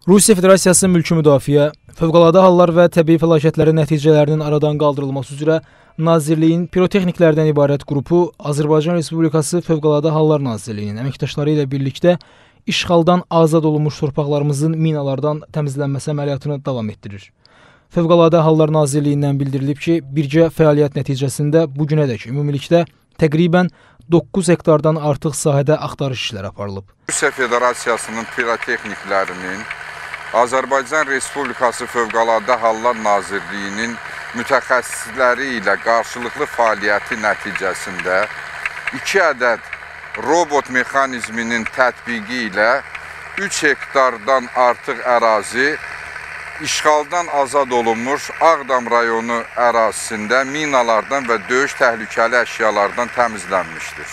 Rusiya Federasiyası Mülki Müdafiə, Fövqəladə Hallar və Təbii Fəlakətlərin nəticələrinin aradan qaldırılması üzrə Nazirliyin pirotexniklərdən ibarət qrupu Azərbaycan Respublikası Fövqəladə Hallar Nazirliyinin əməkdaşları ilə birlikdə işğaldan azad olunmuş torpaqlarımızın minalardan təmizlənməsi əməliyyatını davam etdirir. Fövqəladə Hallar Nazirliyindən bildirilib ki, birgə fəaliyyət nəticəsində bugünədək ümumilikdə təqribən 9 hektardan artıq sahədə axtarış işləri aparılıb. Rusiya Federasiyasının pirotexniklərinin Azərbaycan Respublikası Fövqəladə Hallar Nazirliyinin mütəxəssisləri ilə qarşılıqlı fəaliyyəti nəticəsində 2 ədəd robot mexanizminin tətbiqi ilə 3 hektardan artıq ərazi işğaldan azad olunmuş Ağdam rayonu ərazisində minalardan və döyüş təhlükəli əşyalardan təmizlənmişdir.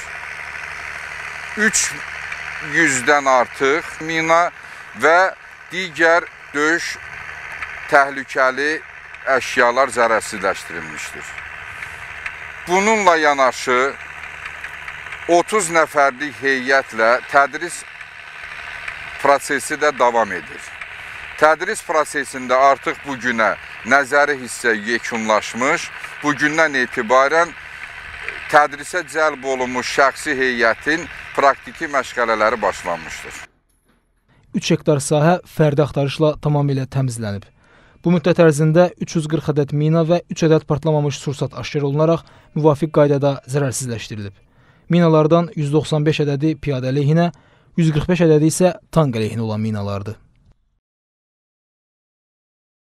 300-dən artıq mina və digər döyüş təhlükəli əşyalar zərərsizləşdirilmişdir. Bununla yanaşı 30 nəfərlik heyətlə tədris prosesi də davam edir. Tədris prosesində artıq bugünə nəzəri hissə yekunlaşmış, bugündən etibarən tədrisə cəlb olunmuş şəxsi heyətin praktiki məşğələləri başlanmışdır. 3 hektar sahə fərdi axtarışla tamamilə təmizlənib. Bu müddət ərzində 340 ədəd mina və 3 ədəd partlamamış sursat aşkar olunaraq müvafiq qaydada zərərsizləşdirilib. Minalardan 195 ədədi piyadə əleyhinə, 145 ədədi isə tank əleyhinə olan minalardır.